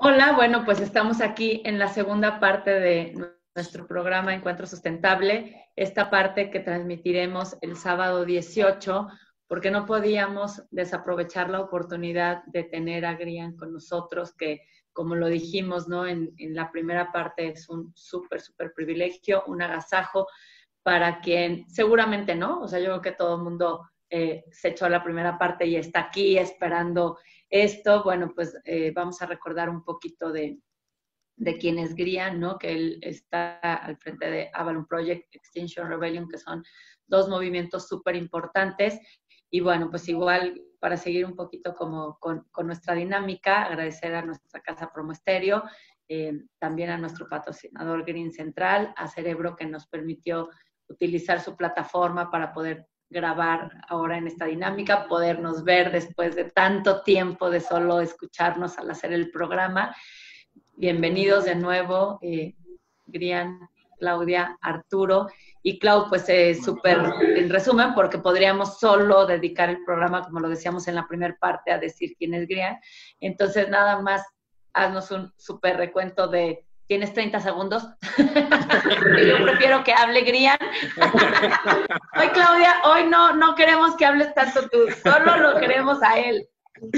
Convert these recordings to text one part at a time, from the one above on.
Hola, bueno, pues estamos aquí en la segunda parte de nuestro programa Encuentro Sustentable, esta parte que transmitiremos el sábado 18, porque no podíamos desaprovechar la oportunidad de tener a Grian con nosotros, que como lo dijimos, ¿no? En la primera parte es un súper privilegio, un agasajo para quien seguramente no, o sea, yo creo que todo el mundo se echó la primera parte y está aquí esperando esto. Bueno, pues vamos a recordar un poquito de quién es Grian, ¿no? Que él está al frente de Avalon Project, Extinction Rebellion, que son dos movimientos súper importantes. Y bueno, pues igual para seguir un poquito como con nuestra dinámica, agradecer a nuestra casa Promo Estéreo, también a nuestro patrocinador Green Central, a Cerebro que nos permitió utilizar su plataforma para poder grabar ahora en esta dinámica, podernos ver después de tanto tiempo de solo escucharnos al hacer el programa. Bienvenidos de nuevo, Grian, Claudia, Arturo. Y Clau, pues súper en resumen, porque podríamos solo dedicar el programa, como lo decíamos en la primera parte, a decir quién es Grian. Entonces, nada más, haznos un súper recuento de, ¿tienes 30 segundos? Yo prefiero que hable Grian. Hoy, Claudia, hoy no queremos que hables tanto tú, solo lo queremos a él.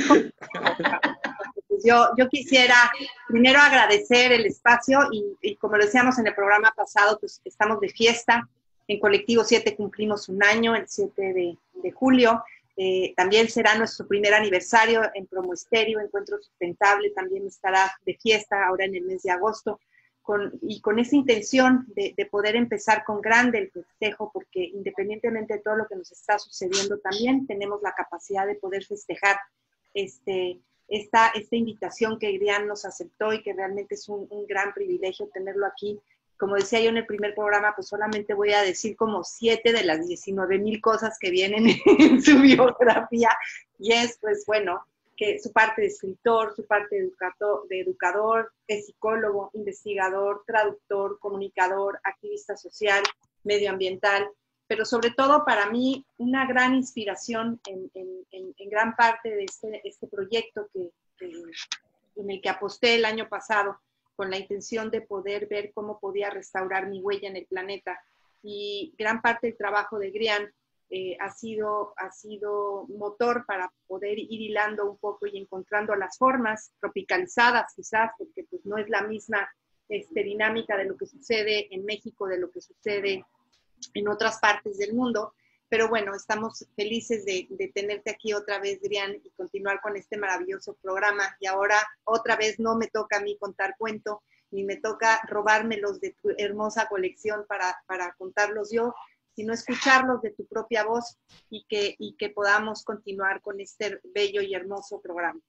Yo quisiera primero agradecer el espacio y como lo decíamos en el programa pasado, pues estamos de fiesta. En Colectivo 7 cumplimos un año, el 7 de julio. También será nuestro primer aniversario en Promo Estéreo, Encuentro Sustentable, también estará de fiesta ahora en el mes de agosto. Con esa intención de poder empezar con grande el festejo, porque independientemente de todo lo que nos está sucediendo, también tenemos la capacidad de poder festejar esta invitación que Grian nos aceptó y que realmente es un gran privilegio tenerlo aquí. Como decía yo en el primer programa, pues solamente voy a decir como 7 de las 19,000 cosas que vienen en su biografía, y es, pues bueno, que su parte de escritor, su parte de educador, es psicólogo, investigador, traductor, comunicador, activista social, medioambiental, pero sobre todo para mí una gran inspiración en gran parte de este proyecto en el que aposté el año pasado con la intención de poder ver cómo podía restaurar mi huella en el planeta. Y gran parte del trabajo de Grian ha sido motor para poder ir hilando un poco y encontrando las formas tropicalizadas quizás, porque pues no es la misma dinámica de lo que sucede en México, de lo que sucede en otras partes del mundo. Pero bueno, estamos felices de tenerte aquí otra vez, Grian, y continuar con este maravilloso programa. Y ahora otra vez no me toca a mí contar cuento, ni me toca robármelos de tu hermosa colección para contarlos yo, sino escucharlos de tu propia voz y que podamos continuar con este bello y hermoso programa.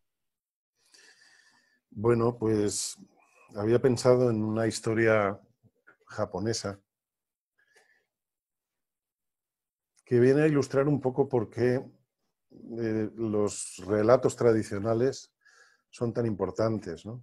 Bueno, pues había pensado en una historia japonesa que viene a ilustrar un poco por qué los relatos tradicionales son tan importantes, ¿no?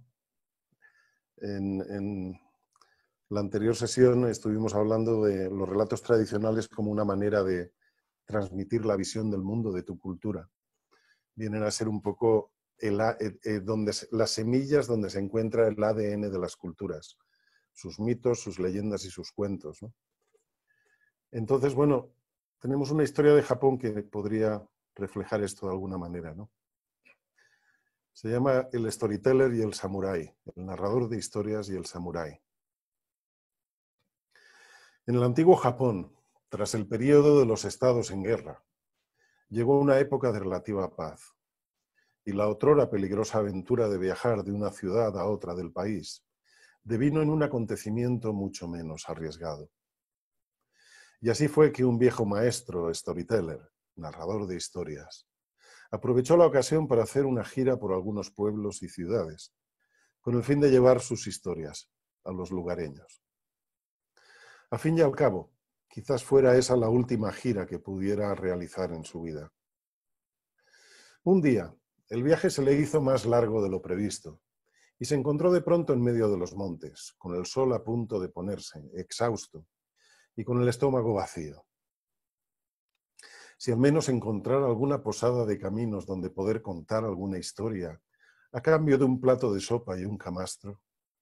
En la anterior sesión estuvimos hablando de los relatos tradicionales como una manera de transmitir la visión del mundo, de tu cultura. Vienen a ser un poco las semillas donde se encuentra el ADN de las culturas, sus mitos, sus leyendas y sus cuentos, ¿no? Entonces, bueno, tenemos una historia de Japón que podría reflejar esto de alguna manera, ¿no? Se llama El Storyteller y el Samurái, el narrador de historias y el samurái. En el antiguo Japón, tras el período de los estados en guerra, llegó una época de relativa paz, y la otrora peligrosa aventura de viajar de una ciudad a otra del país devino en un acontecimiento mucho menos arriesgado. Y así fue que un viejo maestro, storyteller, narrador de historias, aprovechó la ocasión para hacer una gira por algunos pueblos y ciudades, con el fin de llevar sus historias a los lugareños. A fin y al cabo, quizás fuera esa la última gira que pudiera realizar en su vida. Un día, el viaje se le hizo más largo de lo previsto y se encontró de pronto en medio de los montes, con el sol a punto de ponerse, exhausto, y con el estómago vacío. Si al menos encontrara alguna posada de caminos donde poder contar alguna historia a cambio de un plato de sopa y un camastro.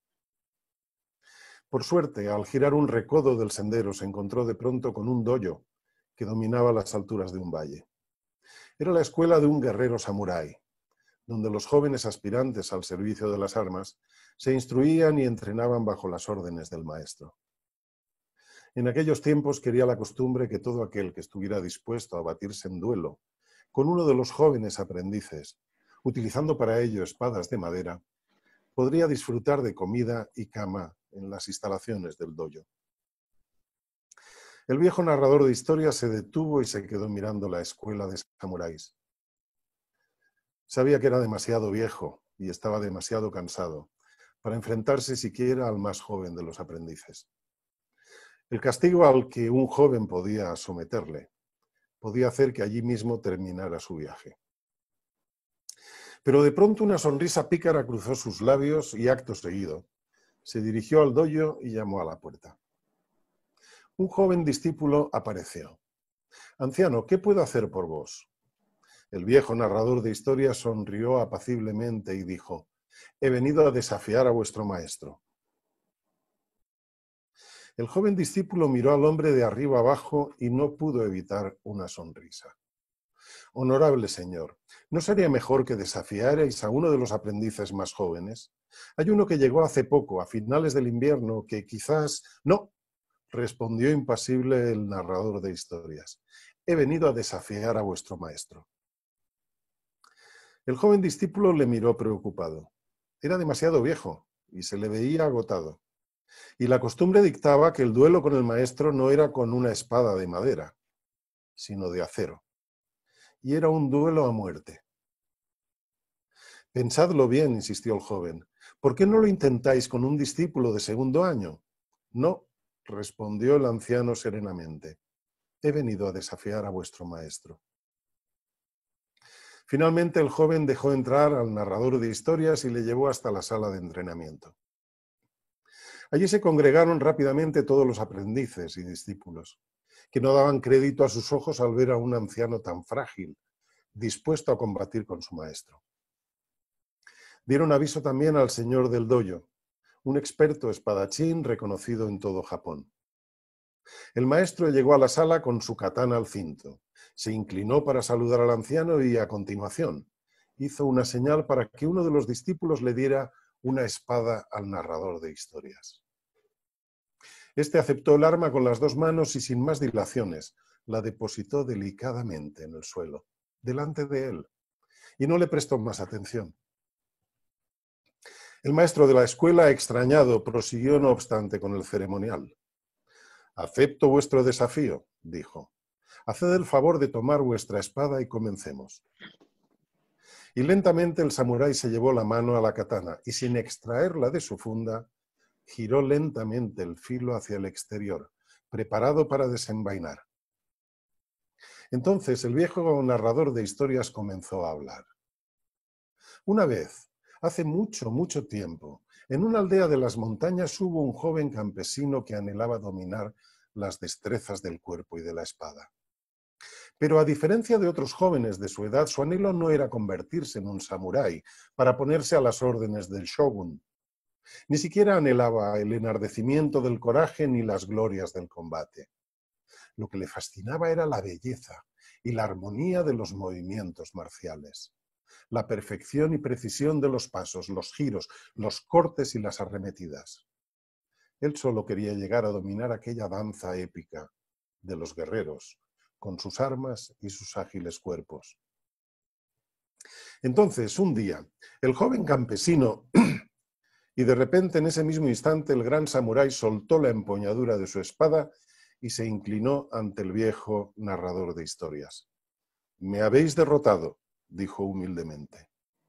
Por suerte, al girar un recodo del sendero, se encontró de pronto con un doyo que dominaba las alturas de un valle. Era la escuela de un guerrero samurái, donde los jóvenes aspirantes al servicio de las armas se instruían y entrenaban bajo las órdenes del maestro. En aquellos tiempos quería la costumbre que todo aquel que estuviera dispuesto a batirse en duelo con uno de los jóvenes aprendices, utilizando para ello espadas de madera, podría disfrutar de comida y cama en las instalaciones del dojo. El viejo narrador de historias se detuvo y se quedó mirando la escuela de samuráis. Sabía que era demasiado viejo y estaba demasiado cansado para enfrentarse siquiera al más joven de los aprendices. El castigo al que un joven podía someterle podía hacer que allí mismo terminara su viaje. Pero de pronto una sonrisa pícara cruzó sus labios y acto seguido se dirigió al dojo y llamó a la puerta. Un joven discípulo apareció. «Anciano, ¿qué puedo hacer por vos?» El viejo narrador de historias sonrió apaciblemente y dijo: «He venido a desafiar a vuestro maestro». El joven discípulo miró al hombre de arriba abajo y no pudo evitar una sonrisa. «Honorable señor, ¿no sería mejor que desafiarais a uno de los aprendices más jóvenes? Hay uno que llegó hace poco, a finales del invierno, que quizás...» «No», respondió impasible el narrador de historias. «He venido a desafiar a vuestro maestro». El joven discípulo le miró preocupado. Era demasiado viejo y se le veía agotado. Y la costumbre dictaba que el duelo con el maestro no era con una espada de madera, sino de acero. Y era un duelo a muerte. «Pensadlo bien», insistió el joven. «¿Por qué no lo intentáis con un discípulo de segundo año?» «No», respondió el anciano serenamente. «He venido a desafiar a vuestro maestro». Finalmente el joven dejó entrar al narrador de historias y le llevó hasta la sala de entrenamiento. Allí se congregaron rápidamente todos los aprendices y discípulos, que no daban crédito a sus ojos al ver a un anciano tan frágil, dispuesto a combatir con su maestro. Dieron aviso también al señor del dojo, un experto espadachín reconocido en todo Japón. El maestro llegó a la sala con su katana al cinto, se inclinó para saludar al anciano y, a continuación, hizo una señal para que uno de los discípulos le diera una espada al narrador de historias. Este aceptó el arma con las dos manos y, sin más dilaciones, la depositó delicadamente en el suelo, delante de él, y no le prestó más atención. El maestro de la escuela, extrañado, prosiguió no obstante con el ceremonial. «Acepto vuestro desafío», dijo. «Haced el favor de tomar vuestra espada y comencemos». Y lentamente el samurái se llevó la mano a la katana y, sin extraerla de su funda, giró lentamente el filo hacia el exterior, preparado para desenvainar. Entonces el viejo narrador de historias comenzó a hablar. Una vez, hace mucho, mucho tiempo, en una aldea de las montañas hubo un joven campesino que anhelaba dominar las destrezas del cuerpo y de la espada. Pero a diferencia de otros jóvenes de su edad, su anhelo no era convertirse en un samurái para ponerse a las órdenes del shogun. Ni siquiera anhelaba el enardecimiento del coraje ni las glorias del combate. Lo que le fascinaba era la belleza y la armonía de los movimientos marciales, la perfección y precisión de los pasos, los giros, los cortes y las arremetidas. Él solo quería llegar a dominar aquella danza épica de los guerreros, con sus armas y sus ágiles cuerpos. Entonces, un día, el joven campesino... Y de repente, en ese mismo instante, el gran samurái soltó la empuñadura de su espada y se inclinó ante el viejo narrador de historias. «Me habéis derrotado», dijo humildemente.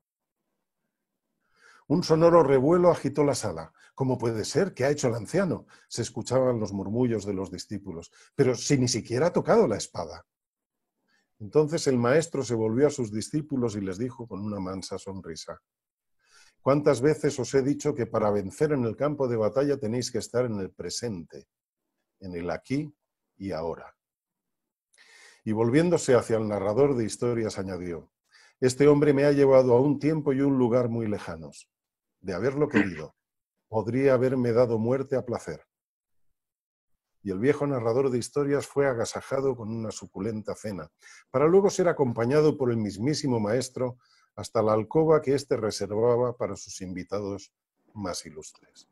Un sonoro revuelo agitó la sala. «¿Cómo puede ser? ¿Qué ha hecho el anciano?», se escuchaban los murmullos de los discípulos. «Pero si ni siquiera ha tocado la espada». Entonces el maestro se volvió a sus discípulos y les dijo con una mansa sonrisa: «¿Cuántas veces os he dicho que para vencer en el campo de batalla tenéis que estar en el presente, en el aquí y ahora?» Y volviéndose hacia el narrador de historias añadió: Este hombre me ha llevado a un tiempo y un lugar muy lejanos. De haberlo querido, podría haberme dado muerte a placer. Y el viejo narrador de historias fue agasajado con una suculenta cena, para luego ser acompañado por el mismísimo maestro hasta la alcoba que éste reservaba para sus invitados más ilustres.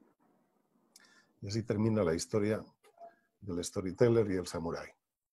Y así termina la historia del storyteller y el samurái.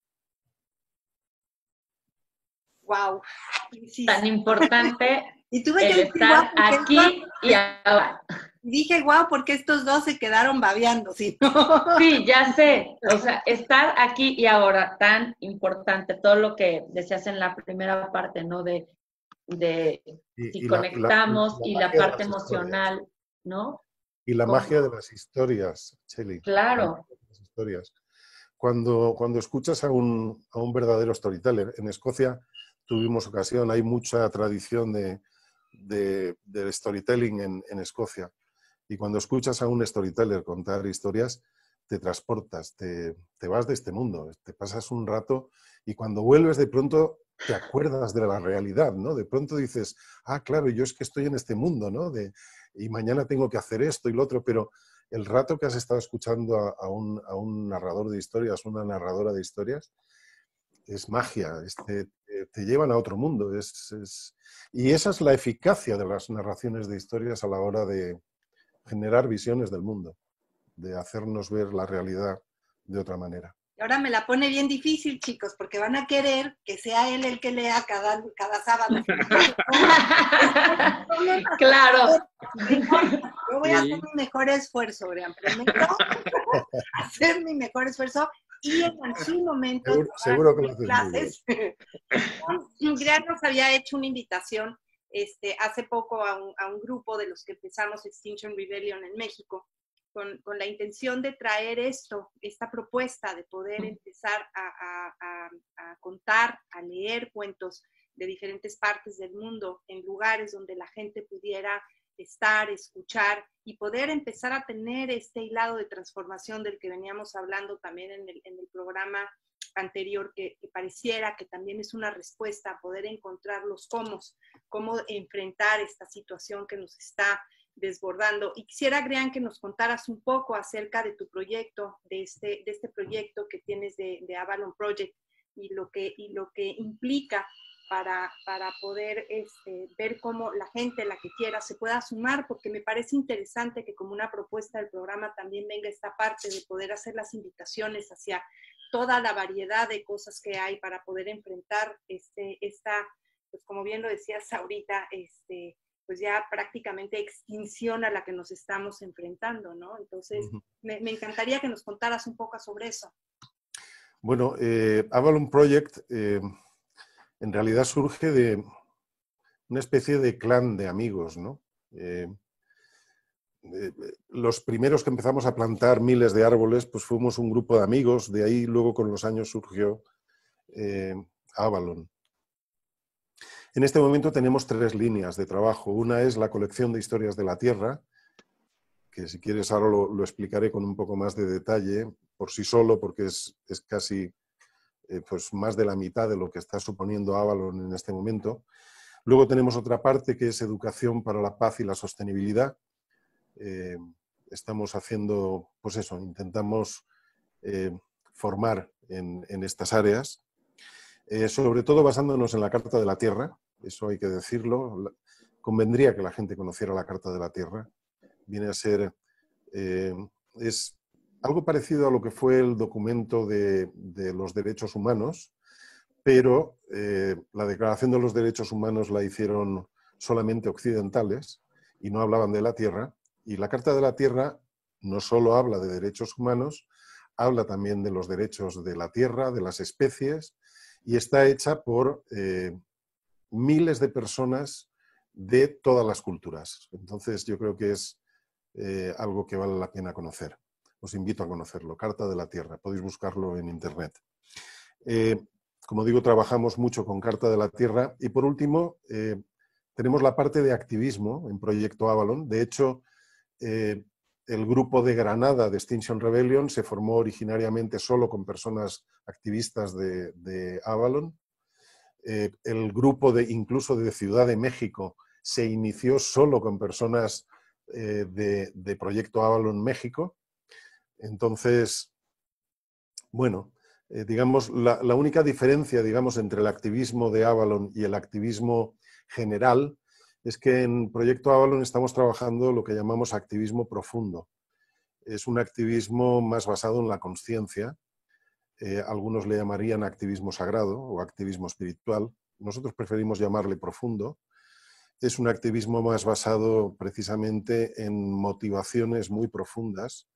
Wow. Tan importante y tuve el que estar aquí y ahora. Dije, wow, porque estos dos se quedaron babeando, ¿sí? Sí, ya sé. O sea, estar aquí y ahora, tan importante, todo lo que decías en la primera parte, ¿no? De si conectamos y la parte emocional, ¿no? Y la magia de las historias, Cheli. Claro. Las historias. Cuando escuchas a un verdadero storyteller, en Escocia tuvimos ocasión, hay mucha tradición de storytelling en Escocia. Y cuando escuchas a un storyteller contar historias, te transportas, te vas de este mundo, te pasas un rato y cuando vuelves de pronto te acuerdas de la realidad, ¿no? De pronto dices, ah, claro, yo es que estoy en este mundo, ¿no? Y mañana tengo que hacer esto y lo otro, pero el rato que has estado escuchando a un narrador de historias, una narradora de historias, es magia, te llevan a otro mundo. Y esa es la eficacia de las narraciones de historias a la hora de generar visiones del mundo, de hacernos ver la realidad de otra manera. Y ahora me la pone bien difícil, chicos, porque van a querer que sea él el que lea cada sábado. Claro. Yo voy a hacer mi mejor esfuerzo, Brian. Prometo hacer mi mejor esfuerzo y en algún momento seguro que lo haces clases. Brian nos había hecho una invitación hace poco a un grupo de los que empezamos Extinction Rebellion en México, con la intención de traer esta propuesta de poder empezar a contar, a leer cuentos de diferentes partes del mundo en lugares donde la gente pudiera estar, escuchar y poder empezar a tener este hilado de transformación del que veníamos hablando también en el programa anterior, que pareciera que también es una respuesta a poder encontrar los cómo enfrentar esta situación que nos está desbordando. Y quisiera, Grian, que nos contaras un poco acerca de tu proyecto, de este proyecto que tienes de Avalon Project y lo que implica para poder ver cómo la gente, la que quiera, se pueda sumar, porque me parece interesante que como una propuesta del programa también venga esta parte de poder hacer las invitaciones hacia toda la variedad de cosas que hay para poder enfrentar pues como bien lo decías ahorita, pues ya prácticamente extinción a la que nos estamos enfrentando, ¿no? Entonces, me encantaría que nos contaras un poco sobre eso. Bueno, Avalon Project en realidad surge de una especie de clan de amigos, ¿no? Los primeros que empezamos a plantar miles de árboles, pues fuimos un grupo de amigos, de ahí luego con los años surgió Avalon. En este momento tenemos 3 líneas de trabajo. Una es la colección de historias de la Tierra, que si quieres ahora lo explicaré con un poco más de detalle, por sí solo, porque es casi pues más de la mitad de lo que está suponiendo Avalon en este momento. Luego tenemos otra parte que es educación para la paz y la sostenibilidad. Estamos haciendo, pues eso, intentamos formar en estas áreas, sobre todo basándonos en la Carta de la Tierra, eso hay que decirlo. Convendría que la gente conociera la Carta de la Tierra. Viene a ser, es algo parecido a lo que fue el documento de los derechos humanos, pero la Declaración de los Derechos Humanos la hicieron solamente occidentales y no hablaban de la Tierra. Y la Carta de la Tierra no solo habla de derechos humanos, habla también de los derechos de la tierra, de las especies, y está hecha por miles de personas de todas las culturas. Entonces yo creo que es algo que vale la pena conocer. Os invito a conocerlo, Carta de la Tierra, podéis buscarlo en internet. Como digo, trabajamos mucho con Carta de la Tierra y por último tenemos la parte de activismo en Proyecto Avalon. De hecho, el grupo de Granada de Extinction Rebellion se formó originariamente solo con personas activistas de Avalon. El grupo incluso de Ciudad de México se inició solo con personas de Proyecto Avalon México. Entonces, bueno, digamos, la única diferencia, digamos, entre el activismo de Avalon y el activismo general es que en Proyecto Avalon estamos trabajando lo que llamamos activismo profundo. Es un activismo más basado en la consciencia. Algunos le llamarían activismo sagrado o activismo espiritual. Nosotros preferimos llamarle profundo. Es un activismo más basado precisamente en motivaciones muy profundas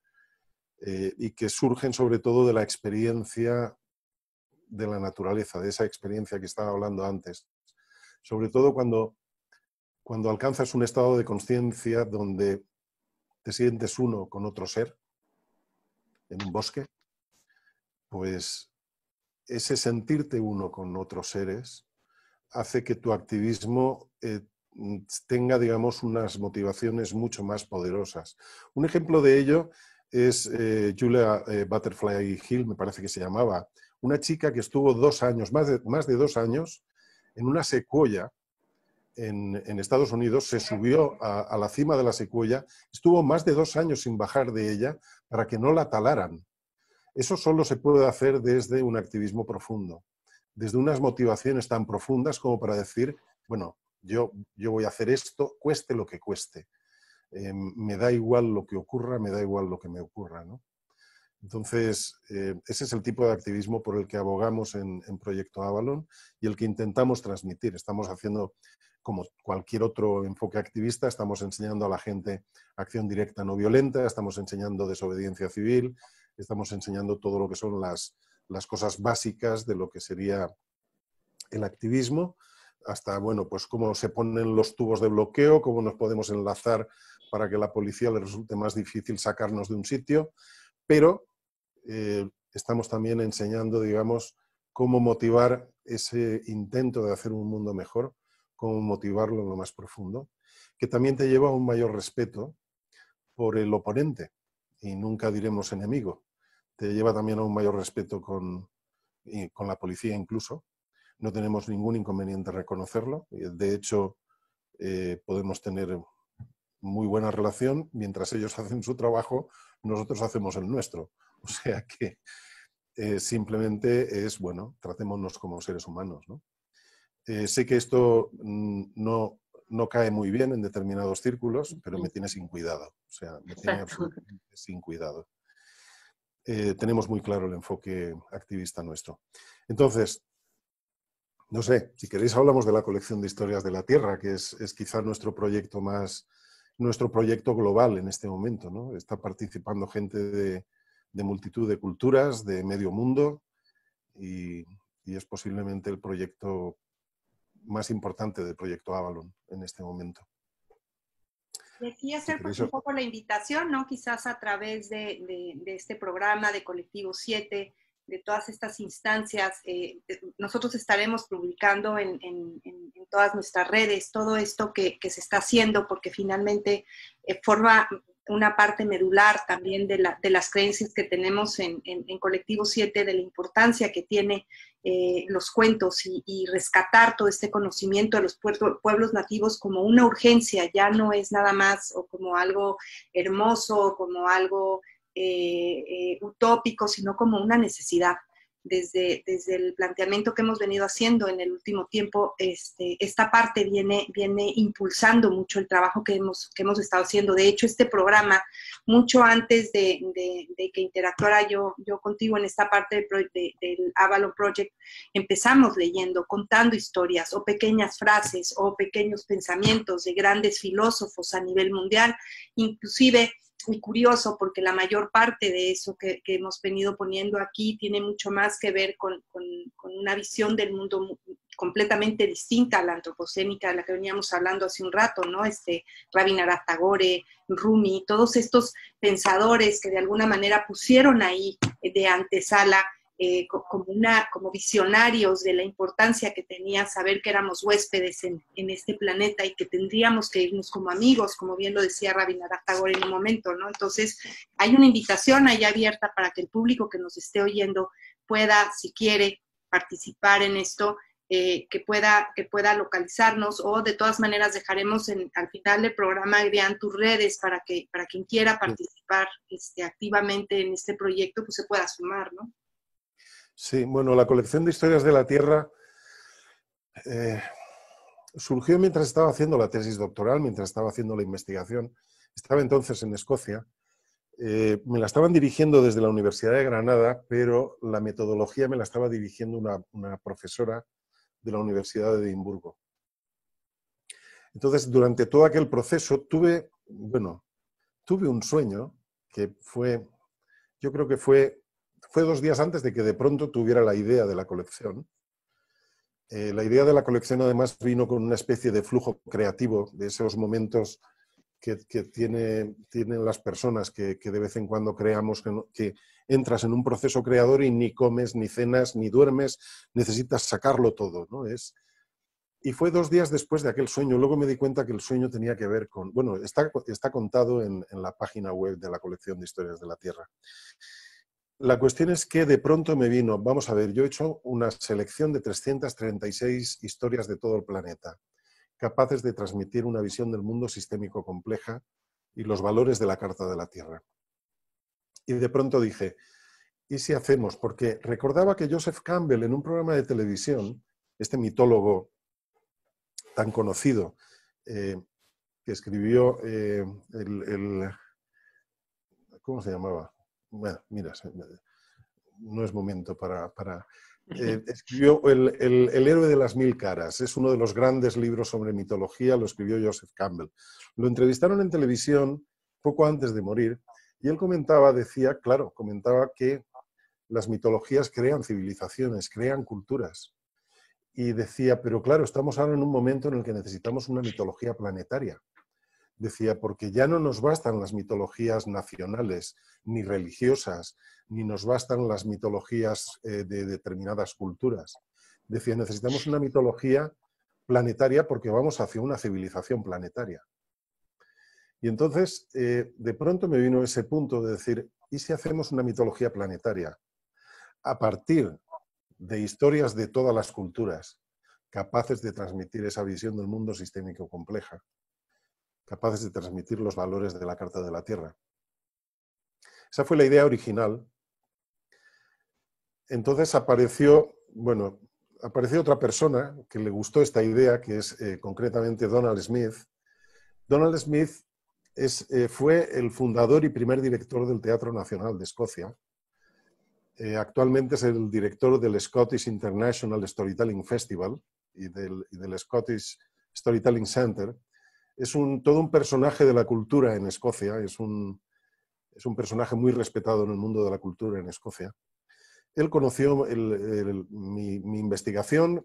y que surgen sobre todo de la experiencia de la naturaleza, de esa experiencia que estaba hablando antes. Sobre todo cuando alcanzas un estado de consciencia donde te sientes uno con otro ser en un bosque, pues ese sentirte uno con otros seres hace que tu activismo tenga, digamos, unas motivaciones mucho más poderosas. Un ejemplo de ello es Julia Butterfly Hill, me parece que se llamaba, una chica que estuvo 2 años, más de 2 años, en una secuoya en Estados Unidos, se subió a la cima de la secuoya, estuvo más de 2 años sin bajar de ella para que no la talaran. Eso solo se puede hacer desde un activismo profundo, desde unas motivaciones tan profundas como para decir, bueno, yo voy a hacer esto, cueste lo que cueste. Me da igual lo que ocurra, me da igual lo que me ocurra, ¿no? Entonces, ese es el tipo de activismo por el que abogamos en Proyecto Avalon y el que intentamos transmitir. Estamos haciendo, como cualquier otro enfoque activista, estamos enseñando a la gente acción directa no violenta, estamos enseñando desobediencia civil, estamos enseñando todo lo que son las cosas básicas de lo que sería el activismo, hasta, bueno, pues cómo se ponen los tubos de bloqueo, cómo nos podemos enlazar para que a la policía le resulte más difícil sacarnos de un sitio, pero estamos también enseñando, digamos, cómo motivar ese intento de hacer un mundo mejor, cómo motivarlo en lo más profundo, que también te lleva a un mayor respeto por el oponente, y nunca diremos enemigo. Te lleva también a un mayor respeto con la policía incluso. No tenemos ningún inconveniente en reconocerlo. De hecho, podemos tener muy buena relación. Mientras ellos hacen su trabajo, nosotros hacemos el nuestro. O sea que simplemente es, bueno, tratémonos como seres humanos, ¿no? Sé que esto no cae muy bien en determinados círculos, pero me tiene sin cuidado. O sea, me tiene absolutamente sin cuidado. Tenemos muy claro el enfoque activista nuestro. Entonces, no sé, si queréis hablamos de la colección de historias de la Tierra, que es quizá nuestro proyecto global en este momento, ¿no? Está participando gente de multitud de culturas, de medio mundo, y es posiblemente el proyecto más importante del Proyecto Avalon en este momento. Y aquí hacer pues, un poco la invitación, ¿no? Quizás a través de este programa de Colectivo 7, de todas estas instancias, nosotros estaremos publicando en todas nuestras redes todo esto que se está haciendo, porque finalmente forma una parte medular también de las creencias que tenemos en Colectivo 7, de la importancia que tiene los cuentos y rescatar todo este conocimiento de los pueblos nativos como una urgencia, ya no es nada más o como algo hermoso, como algo utópico, sino como una necesidad. Desde el planteamiento que hemos venido haciendo en el último tiempo, esta parte viene impulsando mucho el trabajo que hemos estado haciendo. De hecho, este programa, mucho antes de que interactuara yo contigo en esta parte del Avalon Project, empezamos leyendo, contando historias o pequeñas frases o pequeños pensamientos de grandes filósofos a nivel mundial, inclusive. Muy curioso porque la mayor parte de eso que hemos venido poniendo aquí tiene mucho más que ver con una visión del mundo completamente distinta a la antropocénica de la que veníamos hablando hace un rato, ¿no? Rabindranath Tagore, Rumi, todos pensadores que de alguna manera pusieron ahí de antesala como visionarios de la importancia que tenía saber que éramos huéspedes en este planeta y que tendríamos que irnos como amigos, como bien lo decía Rabindranath Tagore en un momento, ¿no? Entonces, hay una invitación ahí abierta para que el público que nos esté oyendo pueda, si quiere, participar en esto que pueda localizarnos, o de todas maneras dejaremos al final del programa, Adrián, tus redes para quien quiera participar activamente en este proyecto, pues se pueda sumar, ¿no? Sí, bueno, la colección de historias de la Tierra surgió mientras estaba haciendo la tesis doctoral, mientras estaba haciendo la investigación. Estaba entonces en Escocia. Me la estaban dirigiendo desde la Universidad de Granada, pero la metodología me la estaba dirigiendo una profesora de la Universidad de Edimburgo. Entonces, durante todo aquel proceso tuve un sueño que yo creo que fue 2 días antes de que de pronto tuviera la idea de la colección. La idea de la colección además vino con una especie de flujo creativo, de esos momentos que tienen las personas que de vez en cuando creamos que entras en un proceso creador y ni comes, ni cenas, ni duermes, necesitas sacarlo todo, ¿no? Y fue 2 días después de aquel sueño. Luego me di cuenta que el sueño tenía que ver con... Bueno, está contado en la página web de la colección de historias de la Tierra. La cuestión es que de pronto me vino, vamos a ver, yo he hecho una selección de 336 historias de todo el planeta, capaces de transmitir una visión del mundo sistémico compleja y los valores de la Carta de la Tierra. Y de pronto dije, ¿y si hacemos? Porque recordaba que Joseph Campbell, en un programa de televisión, este mitólogo tan conocido, que escribió ¿cómo se llamaba? Bueno, mira, no es momento para escribió el héroe de las 1000 caras. Es uno de los grandes libros sobre mitología, lo escribió Joseph Campbell. Lo entrevistaron en televisión poco antes de morir y él comentaba que las mitologías crean civilizaciones, crean culturas. Y decía, pero claro, estamos ahora en un momento en el que necesitamos una mitología planetaria. Decía, porque ya no nos bastan las mitologías nacionales ni religiosas, ni nos bastan las mitologías de determinadas culturas. Decía, necesitamos una mitología planetaria porque vamos hacia una civilización planetaria. Y entonces, de pronto me vino ese punto de decir, ¿y si hacemos una mitología planetaria? A partir de historias de todas las culturas, capaces de transmitir esa visión del mundo sistémico compleja, capaces de transmitir los valores de la Carta de la Tierra. Esa fue la idea original. Entonces apareció otra persona que le gustó esta idea, que es concretamente Donald Smith. Donald Smith fue el fundador y primer director del Teatro Nacional de Escocia. Actualmente es el director del Scottish International Storytelling Festival y del Scottish Storytelling Center. Es todo un personaje de la cultura en Escocia, es un personaje muy respetado en el mundo de la cultura en Escocia. Él conoció mi investigación,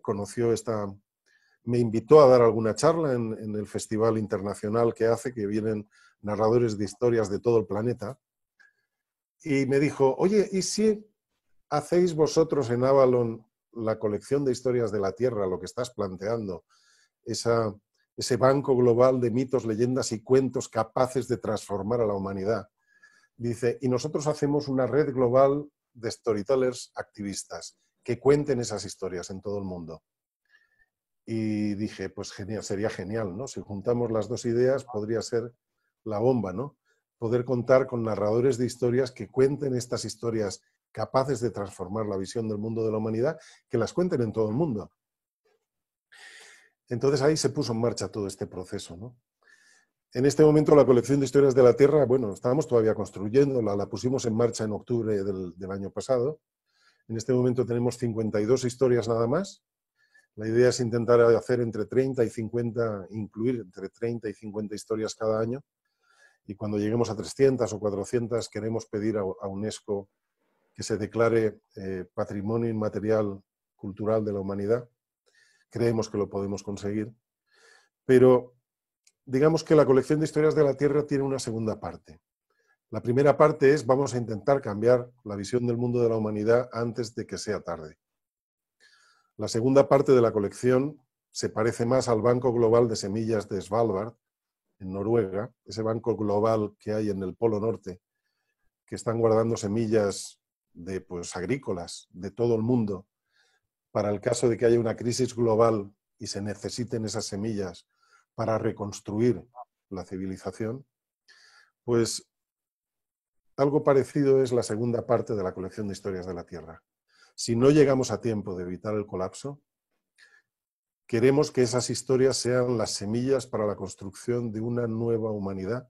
me invitó a dar alguna charla en el festival internacional que hace, que vienen narradores de historias de todo el planeta, y me dijo, oye, ¿y si hacéis vosotros en Avalon la colección de historias de la Tierra, lo que estás planteando, ese banco global de mitos, leyendas y cuentos capaces de transformar a la humanidad? Dice, y nosotros hacemos una red global de storytellers activistas que cuenten esas historias en todo el mundo. Y dije, pues genial, sería genial, ¿no? Si juntamos las dos ideas podría ser la bomba, ¿no? Poder contar con narradores de historias que cuenten estas historias capaces de transformar la visión del mundo de la humanidad, que las cuenten en todo el mundo. Entonces ahí se puso en marcha todo este proceso, ¿no? En este momento la colección de historias de la Tierra, estábamos todavía construyéndola, la pusimos en marcha en octubre del año pasado. En este momento tenemos 52 historias nada más. La idea es intentar hacer entre 30 y 50, incluir entre 30 y 50 historias cada año. Y cuando lleguemos a 300 o 400 queremos pedir a UNESCO que se declare Patrimonio Inmaterial Cultural de la Humanidad. Creemos que lo podemos conseguir. Pero digamos que la colección de historias de la Tierra tiene una segunda parte. La primera parte es, vamos a intentar cambiar la visión del mundo de la humanidad antes de que sea tarde. La segunda parte de la colección se parece más al Banco Global de Semillas de Svalbard, en Noruega, ese banco global que hay en el Polo Norte, que están guardando semillas agrícolas de todo el mundo para el caso de que haya una crisis global y se necesiten esas semillas para reconstruir la civilización, pues algo parecido es la segunda parte de la colección de historias de la Tierra. Si no llegamos a tiempo de evitar el colapso, queremos que esas historias sean las semillas para la construcción de una nueva humanidad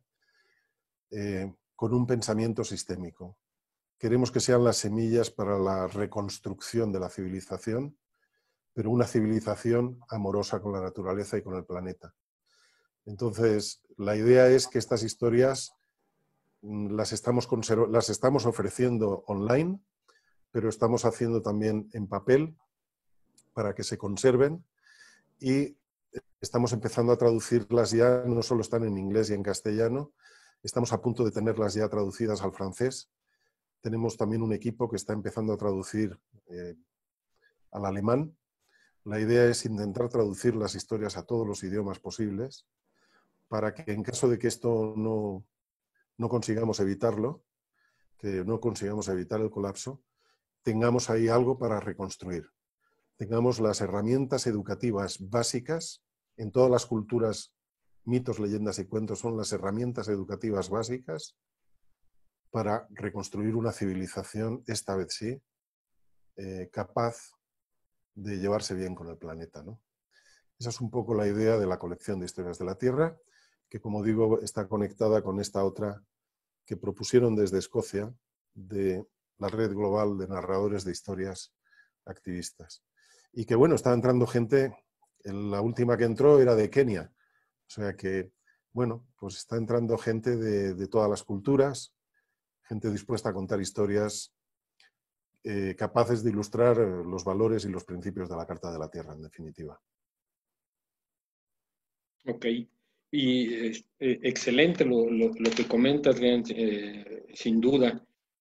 con un pensamiento sistémico. Queremos que sean las semillas para la reconstrucción de la civilización, pero una civilización amorosa con la naturaleza y con el planeta. Entonces, la idea es que estas historias las estamos ofreciendo online, pero estamos haciendo también en papel para que se conserven, y estamos empezando a traducirlas ya, no solo están en inglés y en castellano, estamos a punto de tenerlas ya traducidas al francés. Tenemos también un equipo que está empezando a traducir al alemán. La idea es intentar traducir las historias a todos los idiomas posibles para que en caso de que esto no consigamos evitarlo, que no consigamos evitar el colapso, tengamos ahí algo para reconstruir. Tengamos las herramientas educativas básicas. En todas las culturas, mitos, leyendas y cuentos son las herramientas educativas básicas para reconstruir una civilización, esta vez sí, capaz de llevarse bien con el planeta, ¿no? Esa es un poco la idea de la colección de historias de la Tierra, que, como digo, está conectada con esta otra que propusieron desde Escocia, de la Red Global de Narradores de Historias Activistas. Y que, bueno, está entrando gente, la última que entró era de Kenia, o sea que, bueno, pues está entrando gente de todas las culturas, gente dispuesta a contar historias capaces de ilustrar los valores y los principios de la Carta de la Tierra, en definitiva. Ok, y excelente lo que comentas, Leon, sin duda.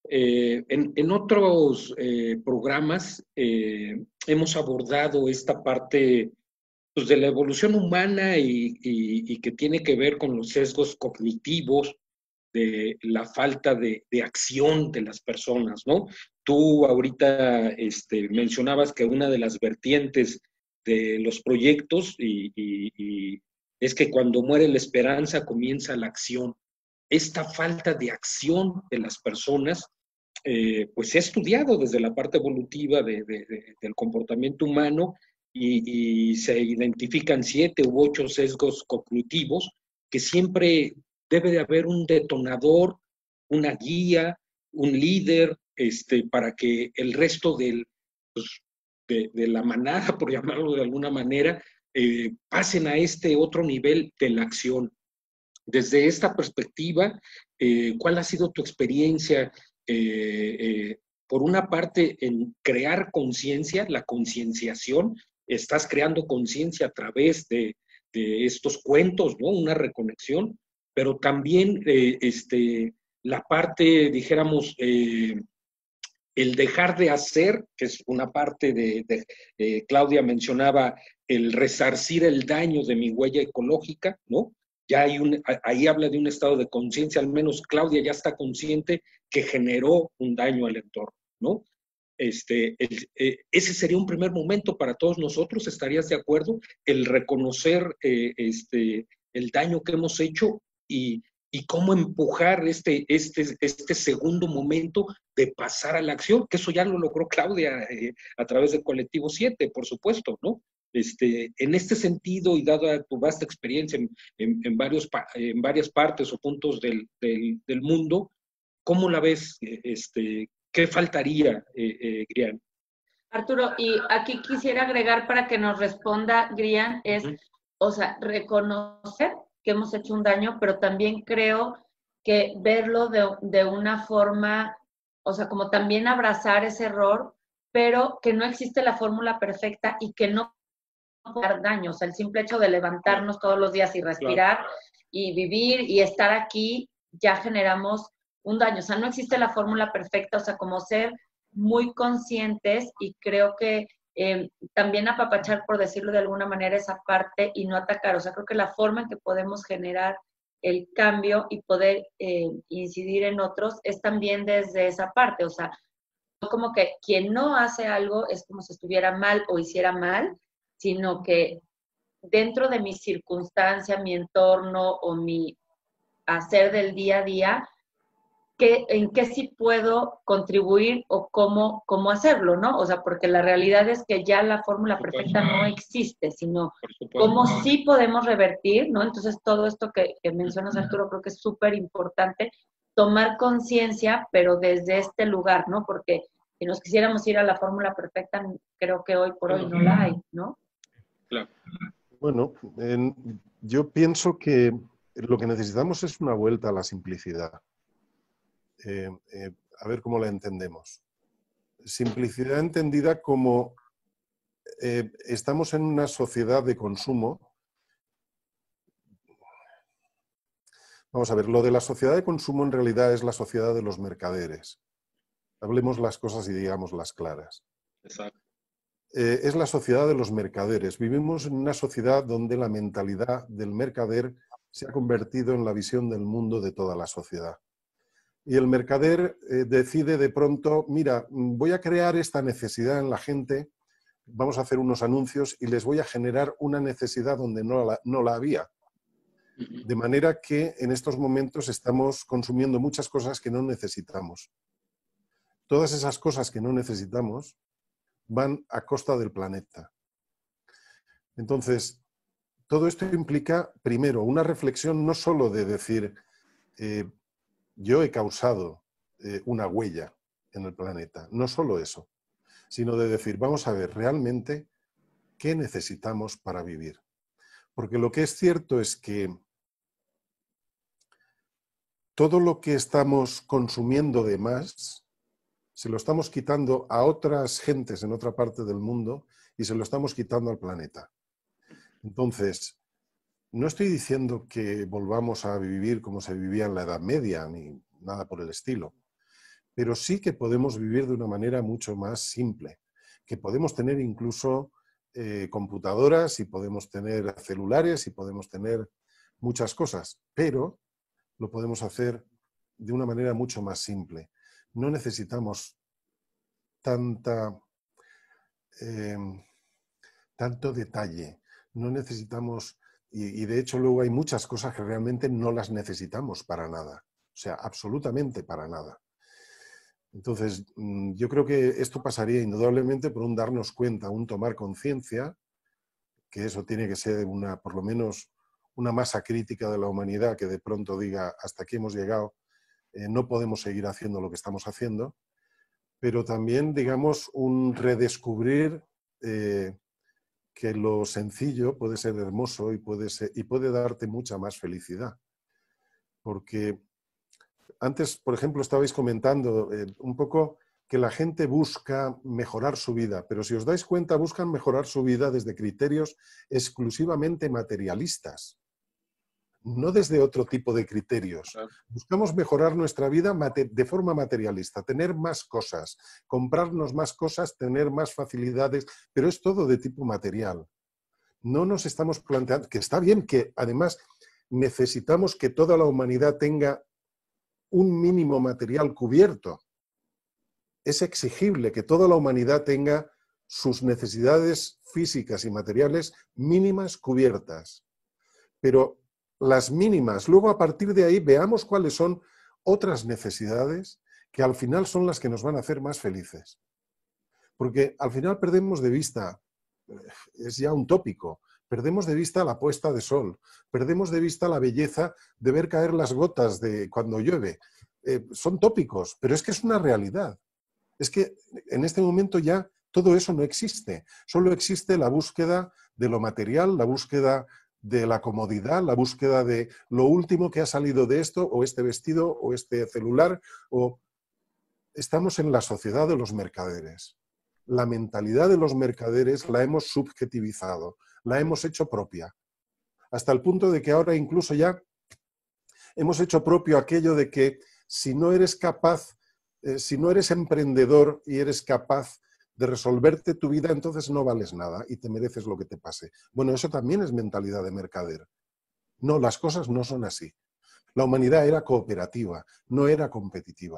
En otros programas hemos abordado esta parte, pues, de la evolución humana y que tiene que ver con los sesgos cognitivos, de la falta de acción de las personas, ¿no? Tú ahorita mencionabas que una de las vertientes de los proyectos y es que cuando muere la esperanza comienza la acción. Esta falta de acción de las personas, pues se ha estudiado desde la parte evolutiva del comportamiento humano y se identifican 7 u 8 sesgos cognitivos que siempre debe de haber un detonador, una guía, un líder, para que el resto pues, de la manada, por llamarlo de alguna manera, pasen a este otro nivel de la acción. Desde esta perspectiva, ¿cuál ha sido tu experiencia? Por una parte, en crear conciencia, la concienciación, estás creando conciencia a través de estos cuentos, ¿no? Una reconexión, pero también la parte, dijéramos, el dejar de hacer, que es una parte Claudia mencionaba, el resarcir el daño de mi huella ecológica, ¿no? Ya ahí habla de un estado de conciencia, al menos Claudia ya está consciente que generó un daño al entorno, ¿no? Ese sería un primer momento para todos nosotros, ¿estarías de acuerdo? El reconocer el daño que hemos hecho y cómo empujar este segundo momento de pasar a la acción, que eso ya lo logró Claudia a través del Colectivo 7, por supuesto, ¿no? En este sentido, y dada tu vasta experiencia en varias partes o puntos del mundo, ¿cómo la ves? ¿Qué faltaría, Grian? Arturo, y aquí quisiera agregar para que nos responda Grian, es, o sea, reconocer que hemos hecho un daño, pero también creo que verlo de una forma, o sea, como también abrazar ese error, pero que no existe la fórmula perfecta y que no puede dar daño. O sea, el simple hecho de levantarnos todos los días y respirar y vivir y estar aquí, ya generamos un daño. O sea, no existe la fórmula perfecta, o sea, como ser muy conscientes, y creo que también apapachar, por decirlo de alguna manera, esa parte y no atacar. O sea, creo que la forma en que podemos generar el cambio y poder incidir en otros es también desde esa parte. O sea, como que quien no hace algo es como si estuviera mal o hiciera mal, sino que dentro de mi circunstancia, mi entorno o mi hacer del día a día, en qué sí puedo contribuir o cómo hacerlo, ¿no? O sea, porque la realidad es que ya la fórmula perfecta no existe, sino cómo sí podemos revertir, ¿no? Entonces, todo esto que mencionas, Arturo, creo que es súper importante tomar conciencia, pero desde este lugar, ¿no? Porque si nos quisiéramos ir a la fórmula perfecta, creo que hoy por hoy no la hay, ¿no? Claro. Bueno, yo pienso que lo que necesitamos es una vuelta a la simplicidad. A ver cómo la entendemos. Simplicidad entendida como estamos en una sociedad de consumo. Vamos a ver, lo de la sociedad de consumo en realidad es la sociedad de los mercaderes. Hablemos las cosas y digámoslas claras. Exacto. Es la sociedad de los mercaderes. Vivimos en una sociedad donde la mentalidad del mercader se ha convertido en la visión del mundo de toda la sociedad. Y el mercader decide de pronto, mira, voy a crear esta necesidad en la gente, vamos a hacer unos anuncios y les voy a generar una necesidad donde no la había. De manera que en estos momentos estamos consumiendo muchas cosas que no necesitamos. Todas esas cosas que no necesitamos van a costa del planeta. Entonces, todo esto implica, primero, una reflexión no solo de decir, yo he causado una huella en el planeta, no solo eso, sino de decir, vamos a ver realmente qué necesitamos para vivir. Porque lo que es cierto es que todo lo que estamos consumiendo de más, se lo estamos quitando a otras gentes en otra parte del mundo y se lo estamos quitando al planeta. Entonces, no estoy diciendo que volvamos a vivir como se vivía en la Edad Media, ni nada por el estilo, pero sí que podemos vivir de una manera mucho más simple, que podemos tener incluso computadoras y podemos tener celulares y podemos tener muchas cosas, pero lo podemos hacer de una manera mucho más simple. No necesitamos tanto detalle, no necesitamos, y de hecho luego hay muchas cosas que realmente no las necesitamos para nada, o sea, absolutamente para nada. Entonces, yo creo que esto pasaría indudablemente por un darnos cuenta, un tomar conciencia, que eso tiene que ser por lo menos una masa crítica de la humanidad que de pronto diga, hasta aquí hemos llegado, no podemos seguir haciendo lo que estamos haciendo, pero también, digamos, un redescubrir que lo sencillo puede ser hermoso y puede darte mucha más felicidad. Porque antes, por ejemplo, estabais comentando un poco que la gente busca mejorar su vida, pero si os dais cuenta, buscan mejorar su vida desde criterios exclusivamente materialistas, no desde otro tipo de criterios. Buscamos mejorar nuestra vida de forma materialista, tener más cosas, comprarnos más cosas, tener más facilidades, pero es todo de tipo material. No nos estamos planteando, que está bien que además necesitamos que toda la humanidad tenga un mínimo material cubierto. Es exigible que toda la humanidad tenga sus necesidades físicas y materiales mínimas cubiertas. Pero las mínimas, luego a partir de ahí veamos cuáles son otras necesidades que al final son las que nos van a hacer más felices. Porque al final perdemos de vista, es ya un tópico, perdemos de vista la puesta de sol, perdemos de vista la belleza de ver caer las gotas de cuando llueve. Son tópicos, pero es que es una realidad. Es que en este momento ya todo eso no existe. Solo existe la búsqueda de lo material, la búsqueda de la comodidad, la búsqueda de lo último que ha salido de esto, o este vestido, o este celular. Estamos en la sociedad de los mercaderes. La mentalidad de los mercaderes la hemos subjetivizado, la hemos hecho propia. Hasta el punto de que ahora incluso ya hemos hecho propio aquello de que si no eres capaz, si no eres emprendedor y eres capaz de resolverte tu vida, entonces no vales nada y te mereces lo que te pase. Bueno, eso también es mentalidad de mercader. No, las cosas no son así. La humanidad era cooperativa, no era competitiva.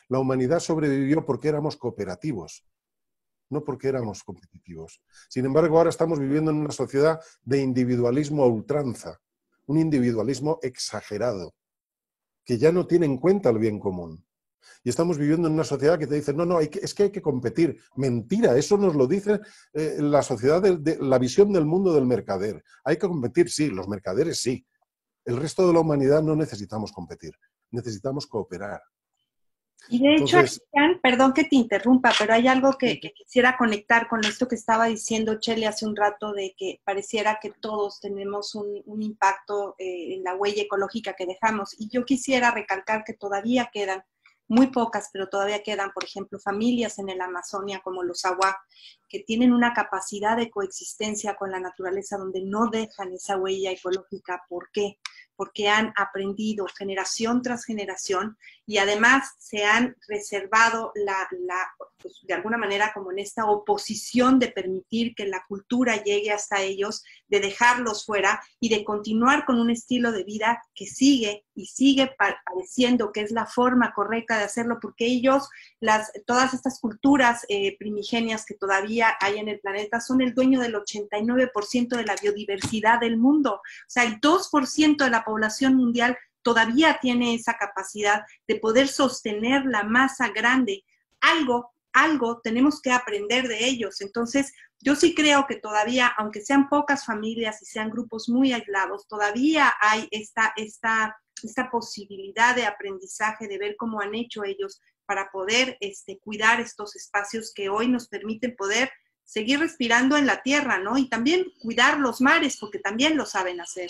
La humanidad sobrevivió porque éramos cooperativos, no porque éramos competitivos. Sin embargo, ahora estamos viviendo en una sociedad de individualismo a ultranza, un individualismo exagerado, que ya no tiene en cuenta el bien común. Y estamos viviendo en una sociedad que te dice, no, es que hay que competir. Mentira, eso nos lo dice la sociedad, la visión del mundo del mercader. Hay que competir, sí, los mercaderes sí. El resto de la humanidad no necesitamos competir, necesitamos cooperar. Y de hecho, Entonces, perdón que te interrumpa, pero hay algo que quisiera conectar con esto que estaba diciendo Chele hace un rato, de que pareciera que todos tenemos un impacto en la huella ecológica que dejamos. Y yo quisiera recalcar que todavía quedan, muy pocas, pero todavía quedan, por ejemplo, familias en el Amazonia como los Awá, que tienen una capacidad de coexistencia con la naturaleza donde no dejan esa huella ecológica. ¿Por qué? Porque han aprendido generación tras generación y además se han reservado pues, de alguna manera como en esta oposición de permitir que la cultura llegue hasta ellos, de dejarlos fuera y de continuar con un estilo de vida que sigue y sigue pareciendo que es la forma correcta de hacerlo, porque ellos, todas estas culturas primigenias que todavía hay en el planeta son el dueño del 89% de la biodiversidad del mundo. O sea, el 2% de la población mundial todavía tiene esa capacidad de poder sostener la masa grande. Algo tenemos que aprender de ellos. Entonces, yo sí creo que todavía, aunque sean pocas familias y sean grupos muy aislados, todavía hay esta posibilidad de aprendizaje, de ver cómo han hecho ellos para poder cuidar estos espacios que hoy nos permiten poder seguir respirando en la tierra, ¿no? Y también cuidar los mares, porque también lo saben hacer.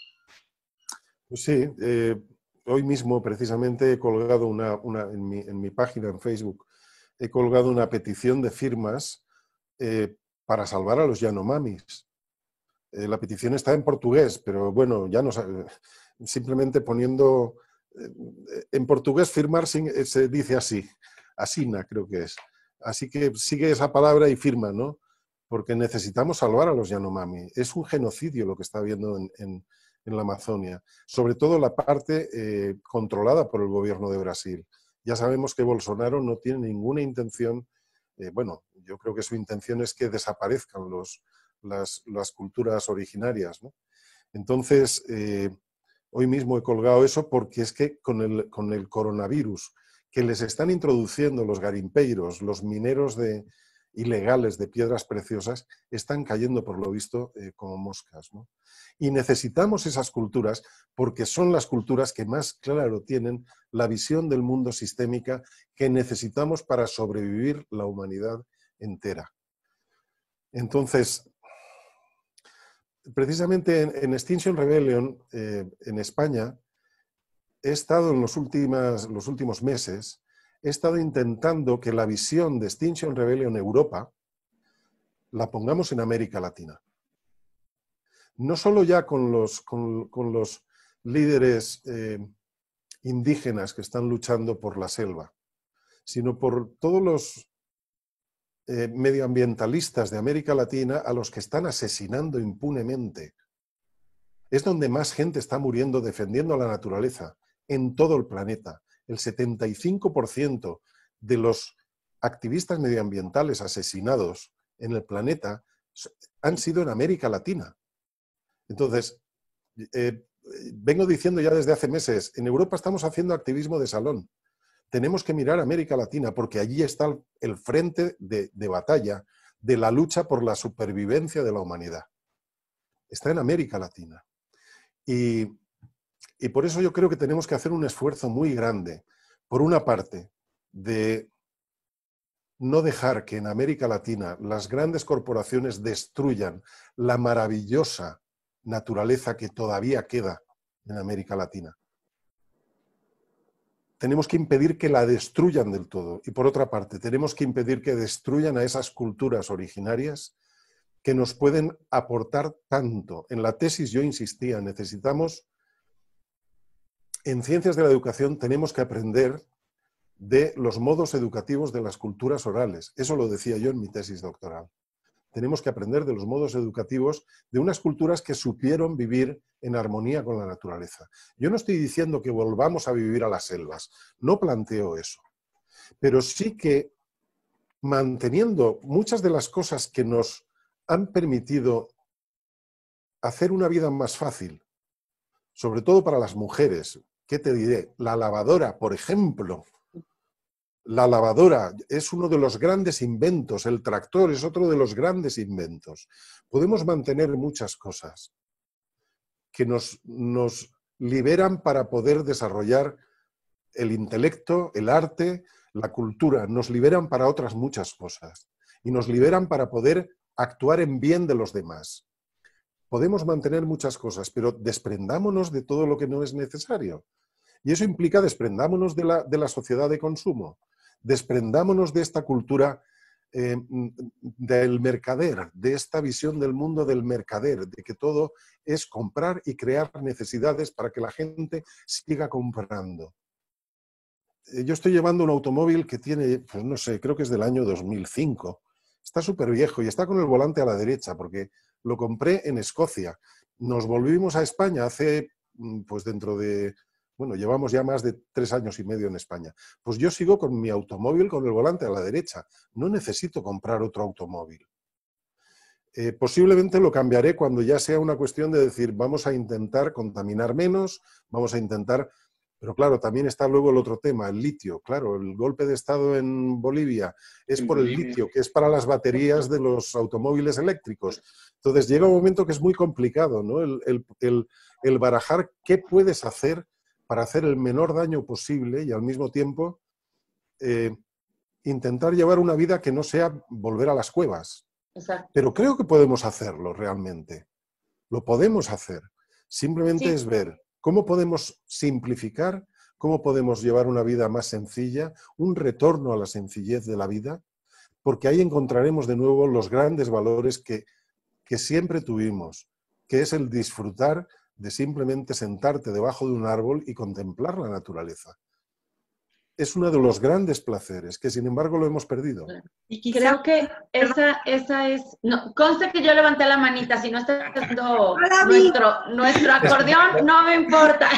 Pues sí, hoy mismo precisamente he colgado en mi página en Facebook, he colgado una petición de firmas para salvar a los Yanomamis. La petición está en portugués, pero bueno, ya no simplemente poniendo en portugués firmar se dice así, asina creo que es. Así que sigue esa palabra y firma, ¿no? Porque necesitamos salvar a los Yanomami. Es un genocidio lo que está habiendo en la Amazonia, sobre todo la parte controlada por el gobierno de Brasil. Ya sabemos que Bolsonaro no tiene ninguna intención, bueno, yo creo que su intención es que desaparezcan las culturas originarias, ¿no? Entonces, hoy mismo he colgado eso porque es que con el coronavirus que les están introduciendo los garimpeiros, los mineros ilegales de piedras preciosas, están cayendo por lo visto como moscas, ¿no? Y necesitamos esas culturas porque son las culturas que más claro tienen la visión del mundo sistémica que necesitamos para sobrevivir la humanidad entera. Entonces, precisamente en Extinction Rebellion, en España, he estado en los últimos meses, he estado intentando que la visión de Extinction Rebellion Europa la pongamos en América Latina. No solo ya con los líderes indígenas que están luchando por la selva, sino por todos los medioambientalistas de América Latina a los que están asesinando impunemente. Es donde más gente está muriendo defendiendo a la naturaleza en todo el planeta. El 75% de los activistas medioambientales asesinados en el planeta han sido en América Latina. Entonces, vengo diciendo ya desde hace meses, en Europa estamos haciendo activismo de salón. Tenemos que mirar a América Latina porque allí está el frente de batalla de la lucha por la supervivencia de la humanidad. Está en América Latina. Y por eso yo creo que tenemos que hacer un esfuerzo muy grande, por una parte, de no dejar que en América Latina las grandes corporaciones destruyan la maravillosa naturaleza que todavía queda en América Latina. Tenemos que impedir que la destruyan del todo. Y por otra parte, tenemos que impedir que destruyan a esas culturas originarias que nos pueden aportar tanto. En la tesis yo insistía, necesitamos, en ciencias de la educación tenemos que aprender de los modos educativos de las culturas orales. Eso lo decía yo en mi tesis doctoral. Tenemos que aprender de los modos educativos de unas culturas que supieron vivir en armonía con la naturaleza. Yo no estoy diciendo que volvamos a vivir a las selvas, no planteo eso. pero sí que manteniendo muchas de las cosas que nos han permitido hacer una vida más fácil, sobre todo para las mujeres. ¿Qué te diré? La lavadora, por ejemplo. La lavadora es uno de los grandes inventos, el tractor es otro de los grandes inventos. Podemos mantener muchas cosas que nos liberan para poder desarrollar el intelecto, el arte, la cultura, nos liberan para otras muchas cosas y nos liberan para poder actuar en bien de los demás. Podemos mantener muchas cosas, pero desprendámonos de todo lo que no es necesario. Y eso implica desprendámonos de la sociedad de consumo, desprendámonos de esta cultura del mercader, de esta visión del mundo del mercader, de que todo es comprar y crear necesidades para que la gente siga comprando. Yo estoy llevando un automóvil que tiene, pues no sé, creo que es del año 2005. Está súper viejo y está con el volante a la derecha porque lo compré en Escocia. Nos volvimos a España hace, pues dentro de, bueno, llevamos ya más de 3 años y medio en España. Pues yo sigo con mi automóvil con el volante a la derecha. No necesito comprar otro automóvil. Posiblemente lo cambiaré cuando ya sea una cuestión de decir, vamos a intentar contaminar menos, vamos a intentar... Pero claro, también está luego el otro tema, el litio. Claro, el golpe de estado en Bolivia es por el litio, que es para las baterías de los automóviles eléctricos. Entonces llega un momento que es muy complicado, ¿no? El barajar qué puedes hacer para hacer el menor daño posible y al mismo tiempo intentar llevar una vida que no sea volver a las cuevas. Exacto. Pero creo que podemos hacerlo realmente. Lo podemos hacer. Simplemente es ver cómo podemos simplificar, cómo podemos llevar una vida más sencilla, un retorno a la sencillez de la vida, porque ahí encontraremos de nuevo los grandes valores que siempre tuvimos, que es el disfrutar de simplemente sentarte debajo de un árbol y contemplar la naturaleza. Es uno de los grandes placeres, que sin embargo lo hemos perdido. Y creo que esa es... No, conste que yo levanté la manita, si no está haciendo nuestro acordeón, no me importa.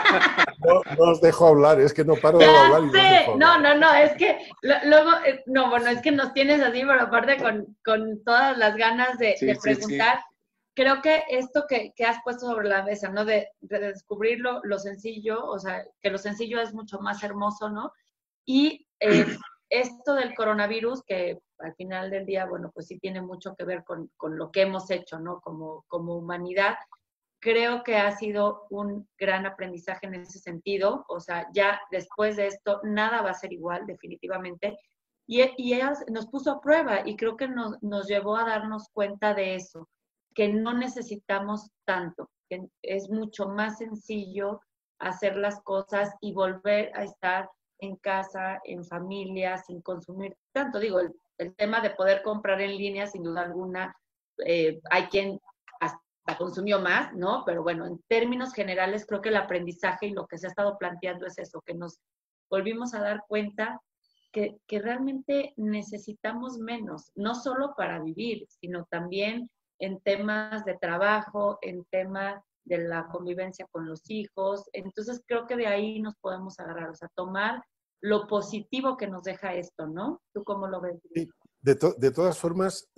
No os dejo hablar, es que no paro de hablar. No, es que luego, es que nos tienes así, pero aparte con todas las ganas de preguntar. Sí. Creo que esto que has puesto sobre la mesa, ¿no? De descubrir lo sencillo, o sea, que lo sencillo es mucho más hermoso, ¿no? Y esto del coronavirus, que al final del día, bueno, pues sí tiene mucho que ver con lo que hemos hecho, ¿no? Como humanidad. Creo que ha sido un gran aprendizaje en ese sentido. O sea, ya después de esto, nada va a ser igual, definitivamente. Y ella nos puso a prueba y creo que nos llevó a darnos cuenta de eso, que no necesitamos tanto, que es mucho más sencillo hacer las cosas y volver a estar en casa, en familia, sin consumir tanto. Digo, el tema de poder comprar en línea, sin duda alguna, hay quien hasta consumió más, ¿no? Pero bueno, en términos generales, creo que el aprendizaje y lo que se ha estado planteando es eso, que nos volvimos a dar cuenta que realmente necesitamos menos, no solo para vivir, sino también en temas de trabajo, en temas de la convivencia con los hijos. Entonces creo que de ahí nos podemos agarrar, o sea, tomar lo positivo que nos deja esto, ¿no? ¿Tú cómo lo ves? Sí, de todas formas,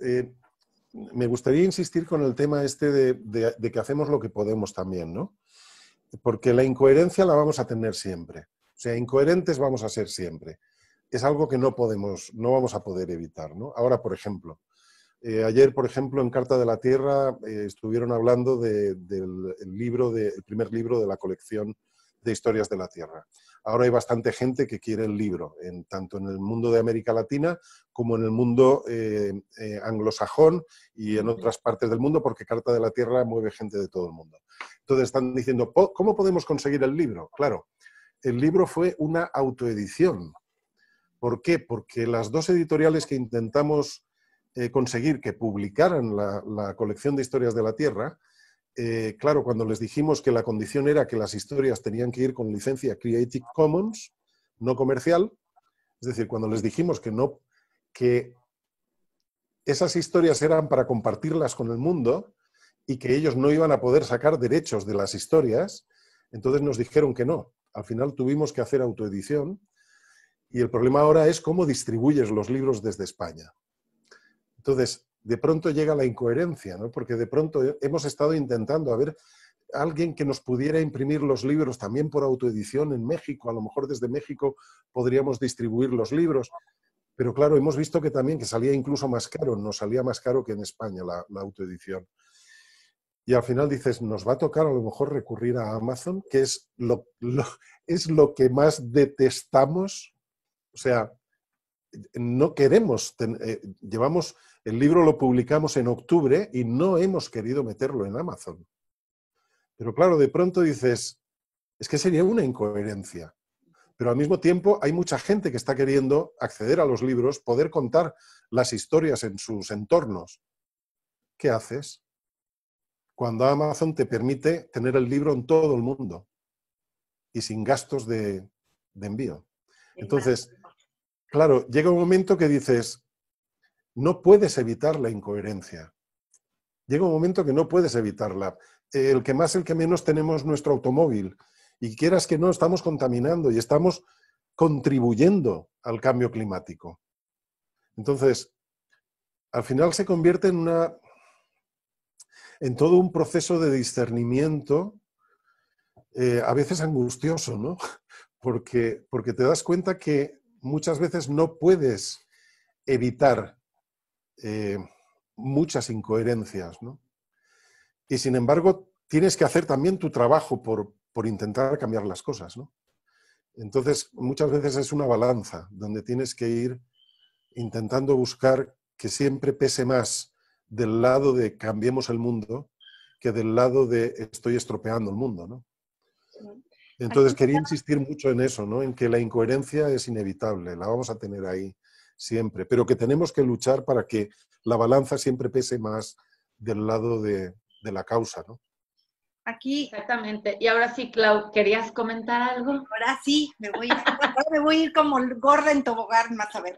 me gustaría insistir con el tema este de que hacemos lo que podemos también, ¿no? Porque la incoherencia la vamos a tener siempre. O sea, incoherentes vamos a ser siempre. Es algo que no vamos a poder evitar, ¿no? Ahora, por ejemplo, ayer, por ejemplo, en Carta de la Tierra estuvieron hablando del primer libro de la colección de historias de la Tierra. Ahora hay bastante gente que quiere el libro, tanto en el mundo de América Latina como en el mundo anglosajón y en otras partes del mundo, porque Carta de la Tierra mueve gente de todo el mundo. Entonces están diciendo, ¿cómo podemos conseguir el libro? Claro, el libro fue una autoedición. ¿Por qué? Porque las 2 editoriales que intentamos conseguir que publicaran la colección de historias de la Tierra, claro, cuando les dijimos que la condición era que las historias tenían que ir con licencia Creative Commons, no comercial, es decir, cuando les dijimos que esas historias eran para compartirlas con el mundo y que ellos no iban a poder sacar derechos de las historias, entonces nos dijeron que no. Al final tuvimos que hacer autoedición Y el problema ahora es cómo distribuyes los libros desde España. Entonces, de pronto llega la incoherencia, ¿no? Porque de pronto hemos estado intentando a ver alguien que nos pudiera imprimir los libros también por autoedición en México. A lo mejor desde México podríamos distribuir los libros. Pero claro, hemos visto que también que salía incluso más caro, nos salía más caro que en España la autoedición. Y al final dices, nos va a tocar a lo mejor recurrir a Amazon, que es lo que más detestamos. O sea, no queremos, llevamos, el libro lo publicamos en octubre y no hemos querido meterlo en Amazon. Pero claro, de pronto dices, es que sería una incoherencia. Pero al mismo tiempo hay mucha gente que está queriendo acceder a los libros, poder contar las historias en sus entornos. ¿Qué haces cuando Amazon te permite tener el libro en todo el mundo y sin gastos de envío? Entonces, claro, llega un momento que dices, no puedes evitar la incoherencia. Llega un momento que no puedes evitarla. El que más, el que menos tenemos nuestro automóvil. Y quieras que no, estamos contaminando y estamos contribuyendo al cambio climático. Entonces, al final se convierte en todo un proceso de discernimiento, a veces angustioso, ¿no? Porque te das cuenta que muchas veces no puedes evitar muchas incoherencias, ¿no? Y sin embargo, tienes que hacer también tu trabajo por intentar cambiar las cosas, ¿no? Entonces, muchas veces es una balanza donde tienes que ir intentando buscar que siempre pese más del lado de cambiemos el mundo que del lado de estoy estropeando el mundo, ¿no? Entonces, quería insistir mucho en eso, ¿no? En que la incoherencia es inevitable, la vamos a tener ahí siempre, pero que tenemos que luchar para que la balanza siempre pese más del lado de la causa, ¿no? Aquí. Exactamente. Y ahora sí, Clau, ¿querías comentar algo? Ahora sí, me voy a ir como gorda en tobogán, más a ver.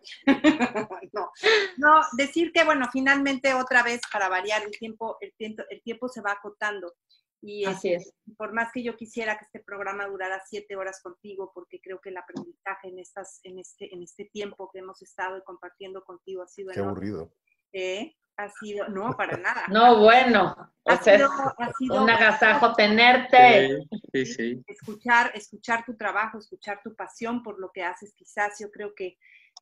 No, decir que, bueno, finalmente otra vez, para variar, el tiempo se va acotando. Y así es. Por más que yo quisiera que este programa durara 7 horas contigo, porque creo que el aprendizaje en este tiempo que hemos estado compartiendo contigo ha sido enorme. Qué aburrido. Ha sido, no, para nada. No, bueno, ha sido un agasajo tenerte. Sí. Escuchar tu trabajo, escuchar tu pasión por lo que haces. Quizás yo creo que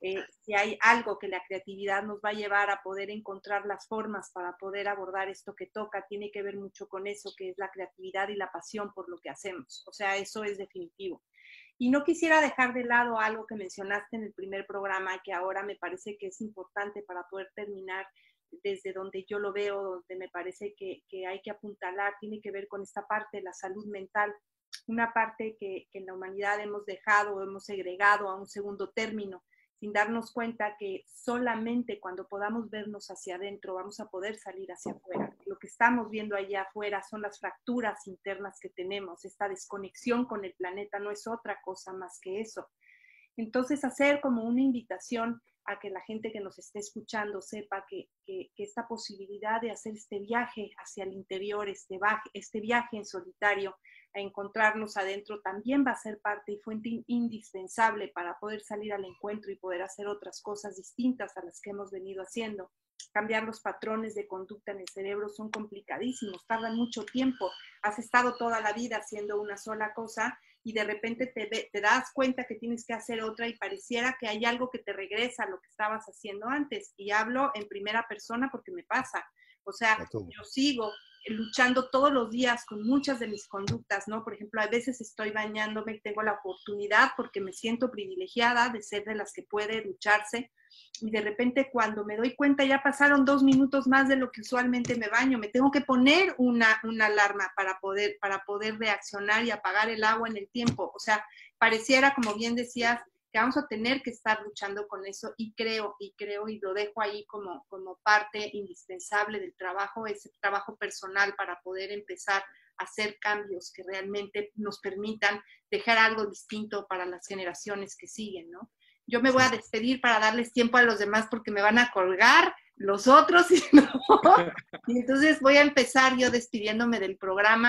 si hay algo que la creatividad nos va a llevar a poder encontrar las formas para poder abordar esto que toca, tiene que ver mucho con eso, que es la creatividad y la pasión por lo que hacemos. O sea, eso es definitivo. Y no quisiera dejar de lado algo que mencionaste en el primer programa, que ahora me parece que es importante para poder terminar desde donde yo lo veo, donde me parece que hay que apuntalar, tiene que ver con esta parte de la salud mental, una parte que en la humanidad hemos dejado o hemos segregado a un segundo término, sin darnos cuenta que solamente cuando podamos vernos hacia adentro vamos a poder salir hacia afuera. Lo que estamos viendo allá afuera son las fracturas internas que tenemos, esta desconexión con el planeta no es otra cosa más que eso. Entonces, hacer como una invitación a que la gente que nos esté escuchando sepa que esta posibilidad de hacer este viaje hacia el interior, este viaje en solitario, a encontrarnos adentro, también va a ser parte y fuente indispensable para poder salir al encuentro y poder hacer otras cosas distintas a las que hemos venido haciendo. Cambiar los patrones de conducta en el cerebro son complicadísimos, tardan mucho tiempo. Has estado toda la vida haciendo una sola cosa y de repente te das cuenta que tienes que hacer otra y pareciera que hay algo que te regresa a lo que estabas haciendo antes. Y hablo en primera persona porque me pasa. O sea, yo sigo luchando todos los días con muchas de mis conductas, ¿no? Por ejemplo, a veces estoy bañándome, tengo la oportunidad porque me siento privilegiada de ser de las que puede ducharse y de repente cuando me doy cuenta ya pasaron 2 minutos más de lo que usualmente me baño, me tengo que poner una alarma para poder reaccionar y apagar el agua en el tiempo. O sea, pareciera, como bien decías, que vamos a tener que estar luchando con eso y creo y lo dejo ahí como parte indispensable del trabajo, ese trabajo personal para poder empezar a hacer cambios que realmente nos permitan dejar algo distinto para las generaciones que siguen, ¿no? Yo me voy a despedir para darles tiempo a los demás porque me van a colgar los otros y entonces voy a empezar yo despidiéndome del programa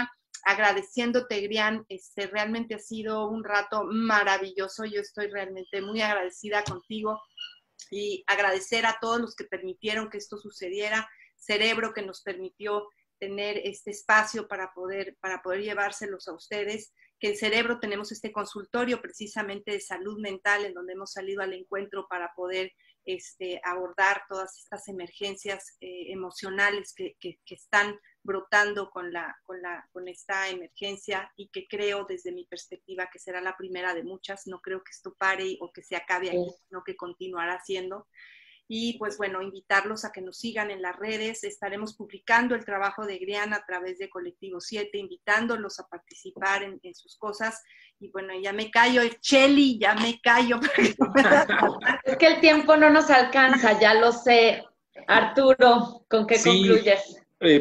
agradeciéndote, Grian, realmente ha sido un rato maravilloso. Yo estoy realmente muy agradecida contigo y agradecer a todos los que permitieron que esto sucediera, Cerebro, que nos permitió tener este espacio para poder llevárselos a ustedes, que en Cerebro tenemos este consultorio precisamente de salud mental en donde hemos salido al encuentro para poder abordar todas estas emergencias emocionales que están brotando con esta emergencia, y que creo desde mi perspectiva que será la primera de muchas. No creo que esto pare o que se acabe aquí, sino que continuará siendo. Y pues bueno, invitarlos a que nos sigan en las redes. Estaremos publicando el trabajo de Grian a través de Colectivo 7, invitándolos a participar en sus cosas. Y bueno, ya me callo, Cheli, ya me callo. Es que el tiempo no nos alcanza, ya lo sé. Arturo, ¿con qué concluyes?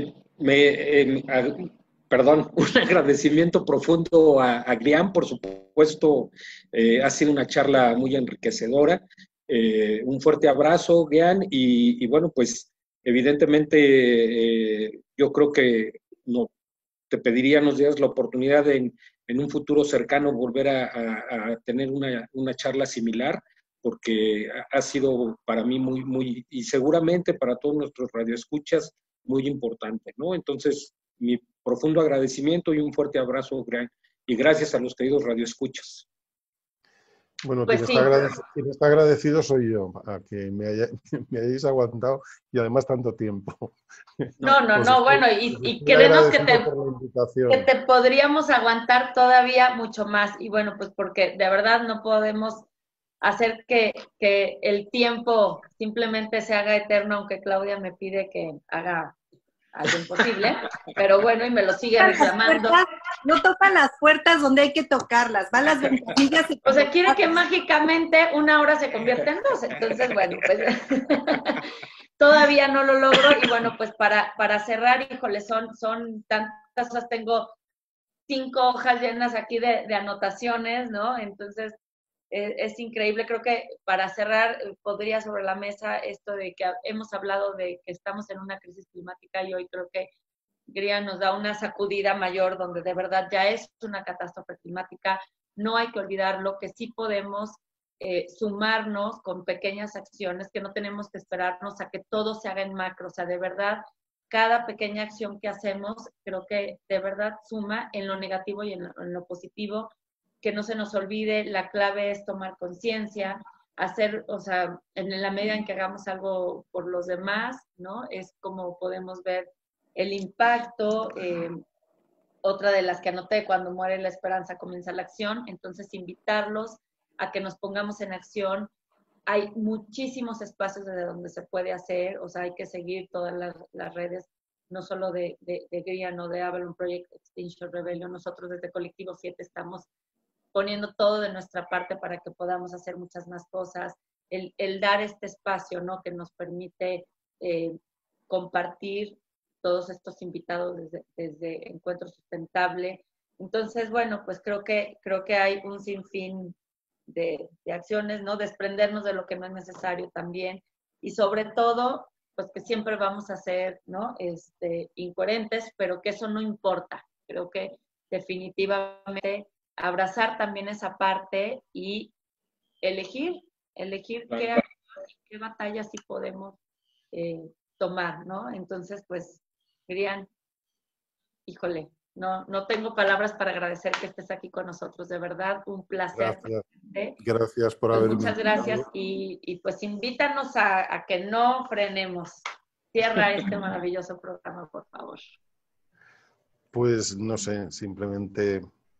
Perdón, un agradecimiento profundo a Grian, por supuesto. Ha sido una charla muy enriquecedora. Un fuerte abrazo, Grian, y bueno, pues evidentemente yo creo que no, te pediría nos dieras la oportunidad de en un futuro cercano volver a tener una charla similar, porque ha sido para mí muy, y seguramente para todos nuestros radioescuchas, muy importante, ¿no? Entonces, mi profundo agradecimiento y un fuerte abrazo, y gracias a los queridos radioescuchas. Bueno, Pues quien está agradecido soy yo, a que me hayáis aguantado y además tanto tiempo. No, bueno, y créenos que te podríamos aguantar todavía mucho más. Y bueno, pues porque de verdad no podemos hacer que el tiempo simplemente se haga eterno, aunque Claudia me pide que haga algo imposible, pero bueno, y me lo sigue reclamando. No tocan las puertas donde hay que tocarlas, van las ventanillas. O sea, quiere que mágicamente una hora se convierta en 2, entonces bueno, pues todavía no lo logro. Y bueno, pues para cerrar, híjole, son tantas cosas, tengo 5 hojas llenas aquí de anotaciones, ¿no? Entonces, es increíble. Creo que para cerrar, podría sobre la mesa esto de que hemos hablado de que estamos en una crisis climática, y hoy creo que Grian nos da una sacudida mayor donde de verdad ya es una catástrofe climática. No hay que olvidarlo, que sí podemos sumarnos con pequeñas acciones, que no tenemos que esperarnos a que todo se haga en macro. O sea, de verdad, cada pequeña acción que hacemos creo que de verdad suma en lo negativo y en lo positivo. Que no se nos olvide, la clave es tomar conciencia, hacer, o sea, en la medida en que hagamos algo por los demás, ¿no? Es como podemos ver el impacto. Otra de las que anoté: cuando muere la esperanza comienza la acción. Entonces, invitarlos a que nos pongamos en acción. Hay muchísimos espacios desde donde se puede hacer, o sea, hay que seguir todas las redes, no solo de Grian o de Avalon Project, Extinction Rebellion. Nosotros desde Colectivo 7 estamos poniendo todo de nuestra parte para que podamos hacer muchas más cosas. El dar este espacio, ¿no?, que nos permite compartir todos estos invitados desde Encuentro Sustentable. Entonces, bueno, pues creo que hay un sinfín de acciones, ¿no? Desprendernos de lo que no es necesario también. Y sobre todo, pues que siempre vamos a ser, ¿no?, incoherentes, pero que eso no importa. Creo que definitivamente abrazar también esa parte y elegir qué batallas sí podemos tomar, ¿no? Entonces, pues, Grian, híjole, no tengo palabras para agradecer que estés aquí con nosotros, de verdad, un placer. Gracias por pues haberme muchas gracias, y pues invítanos a que no frenemos. Cierra este maravilloso programa, por favor. Pues no sé, simplemente,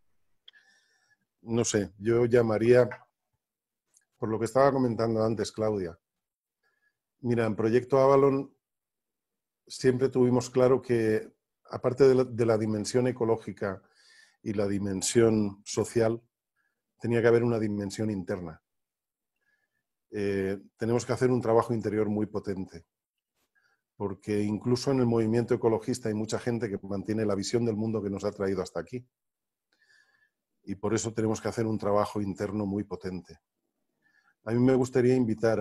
no sé, yo llamaría, por lo que estaba comentando antes, Claudia. Mira, en Proyecto Avalon siempre tuvimos claro que, aparte de la dimensión ecológica y la dimensión social, tenía que haber una dimensión interna. Tenemos que hacer un trabajo interior muy potente, porque incluso en el movimiento ecologista hay mucha gente que mantiene la visión del mundo que nos ha traído hasta aquí. Y por eso tenemos que hacer un trabajo interno muy potente. A mí me gustaría invitar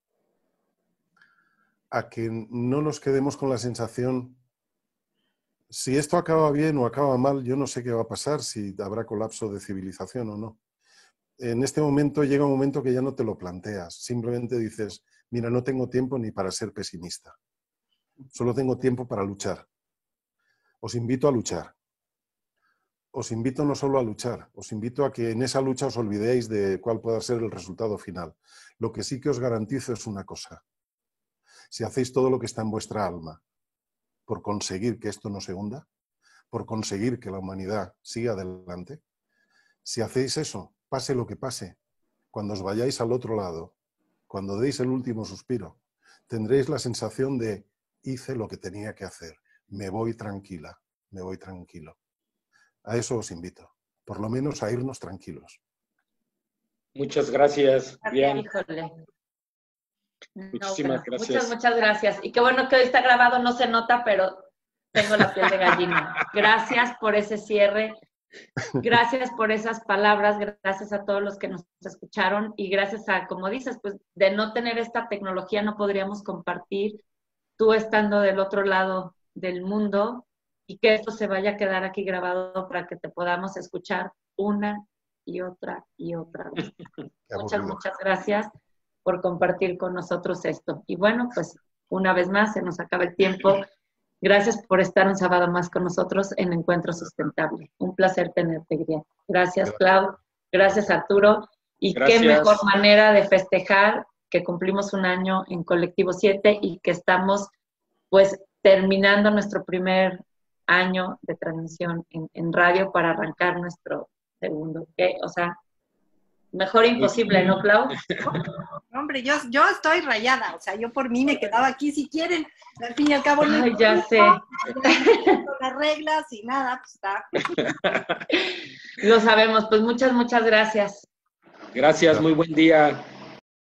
a que no nos quedemos con la sensación, Si esto acaba bien o acaba mal, yo no sé qué va a pasar, si habrá colapso de civilización o no. En este momento llega un momento que ya no te lo planteas. Simplemente dices, mira, no tengo tiempo ni para ser pesimista. Solo tengo tiempo para luchar. Os invito a luchar. Os invito no solo a luchar, os invito a que en esa lucha os olvidéis de cuál pueda ser el resultado final. Lo que sí que os garantizo es una cosa. Si hacéis todo lo que está en vuestra alma por conseguir que esto no se hunda, por conseguir que la humanidad siga adelante, si hacéis eso, pase lo que pase, cuando os vayáis al otro lado, cuando deis el último suspiro, tendréis la sensación de hice lo que tenía que hacer, me voy tranquila, me voy tranquilo. A eso os invito, por lo menos a irnos tranquilos. Muchas gracias, Adrián. Híjole. Muchísimas gracias. Muchas gracias. Y qué bueno que hoy está grabado, no se nota, pero tengo la piel de gallina. Gracias por ese cierre. Gracias por esas palabras, gracias a todos los que nos escucharon y gracias a, como dices, pues de no tener esta tecnología no podríamos compartir, tú estando del otro lado del mundo y que esto se vaya a quedar aquí grabado para que te podamos escuchar una y otra vez. Muchas gracias por compartir con nosotros esto. Y bueno, pues una vez más se nos acaba el tiempo. Gracias por estar un sábado más con nosotros en Encuentro Sustentable. Un placer tenerte, Grian. Gracias, Clau. Gracias, Arturo. Y gracias. Qué mejor manera de festejar que cumplimos un año en Colectivo 7 y que estamos, pues, terminando nuestro primer año de transmisión en radio para arrancar nuestro segundo. O sea, mejor imposible, ¿no, Clau? No, hombre, yo estoy rayada, o sea, yo por mí me quedaba aquí si quieren, al fin y al cabo no. Ay, ya sé. Las reglas y nada, pues está. Lo sabemos, pues muchas gracias. Gracias, muy buen día.